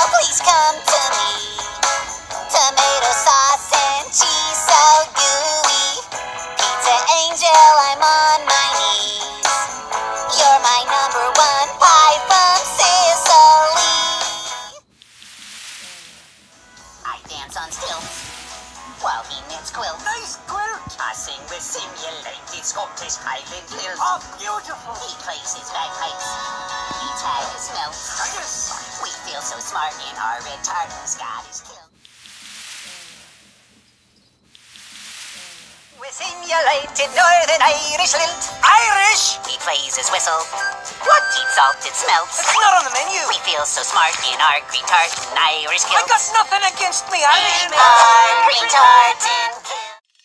please come to me. Tomato sauce and cheese so gooey. Pizza angel, I'm on my knees. You're my number one pie from Sicily. I dance on stilts while he knits quilts. Nice quilt! I sing with simulated Scottish Highland hills. Oh, beautiful! He plays his bagpipes. He tags his smells. Yes! We feel so smart in our retardant Scottish kilt. With simulated Northern Irish lilt. Irish! He plays his whistle. What? Eats salted smelts. It's not on the menu! We feel so smart in our retardant Irish I kilts. got nothing against me Irish In men! our retardant kilts.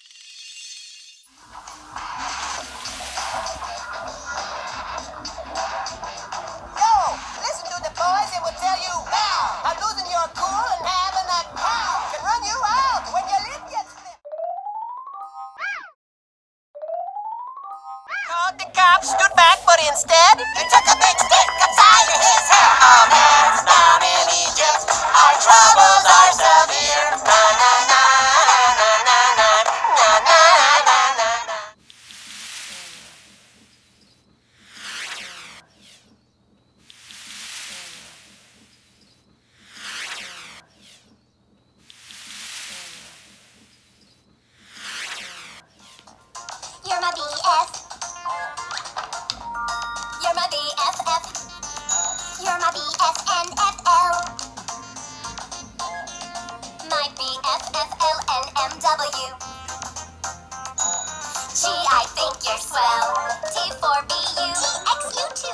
Yo, listen to the boys and we'll tell you now. How losing your cool and having a cow can run you out when your lip gets slipped. Thought the cop stood back, but instead he took a big stick upside his head. Oh man, it's down in Egypt. Our troubles are severe. Na na na na na na na na na na na. You're my BF. You're my BFF. You're my BFNFL. My BFFLNMW. Gee, I think you're swell. T4BU. TXU2.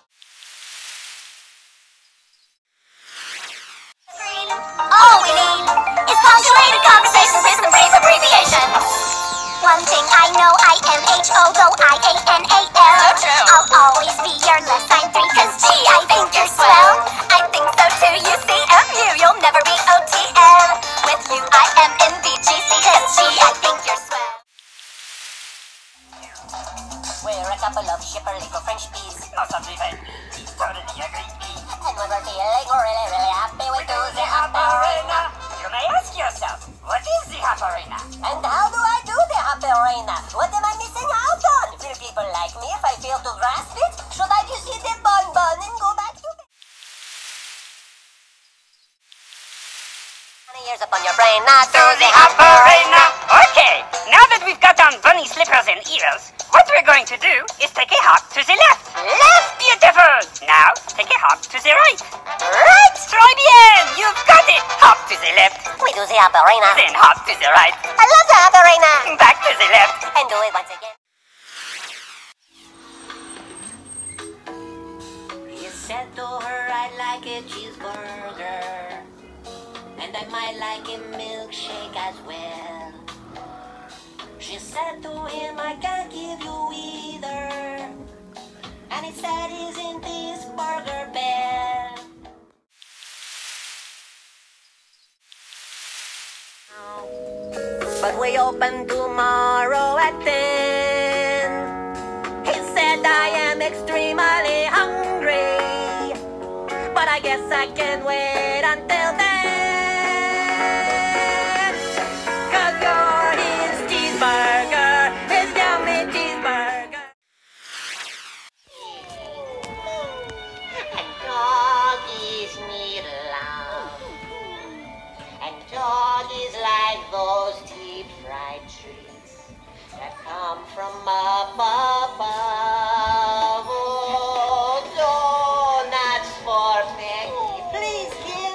All we need is punctuated conversation with some brief abbreviation. One thing I know, IMHO, though IANAL. I'll always be your left sign 3, cause gee, I think you're swell. I think so too, you see, you'll never be OTL. With you, I am in VGC, cause gee, I think you're swell. We're a couple of shipper little French peas. Not a even. Totally agree. And when we're feeling really, really happy, we do the Hopperina. You may ask yourself, what is the Hopperina? And how do I do the Hopperina? What am I missing out on? Will people like me if I fail to grasp it? Should I just eat the bonbon and go back to bed? 20 years upon your brain, not Do the Hopperina! Okay, now that we've got on bunny slippers and ears, what we're going to do is take a hop to the left. Left! Beautiful! Now, take a hop to the right. Right! Très bien! You've got it! Hop to the left, We do the Hopperina. then hop to the right, I love the Hopperina. back to the left. And do it once again. He said to her, I'd like a cheeseburger, and I might like a milkshake as well. She said to him, I can't give you either, and he said, isn't this Burger Bell? But we open tomorrow at 10. He said, I am extremely hungry, but I guess I can wait until then. 'Cause you're his cheeseburger, his yummy cheeseburger. And doggies need love, and doggies like those deep fried treats that come from up above. Oh, donuts for Peggy, please give.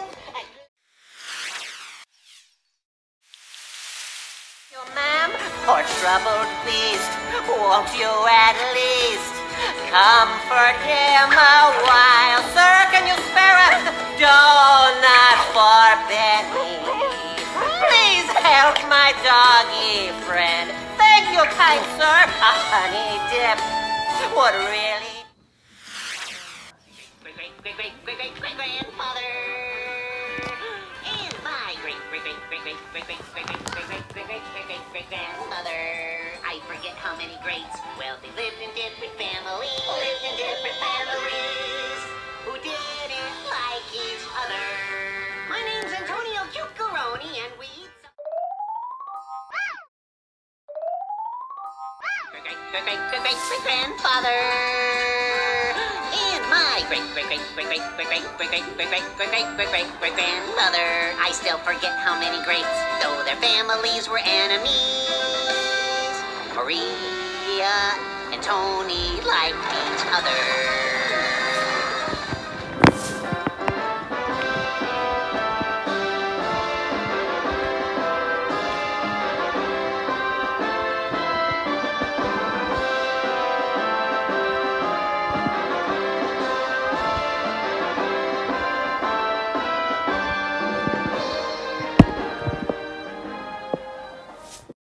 You, ma'am, poor troubled beast, won't you at least comfort him a while? Sir, can you spare a donut for Benny? Please help my doggy friend. Thank you, kind sir. A honey dip would really. Great-grandfather and my great-grandmother. I forget how many greats. Well, they lived in different families, who didn't like each other. Great-great-great-great-great-grandfather. And my great-great-great-great-great-great-great-great-great-great-great-great-great-grandmother. I still forget how many greats, though their families were enemies. Maria and Tony liked each other.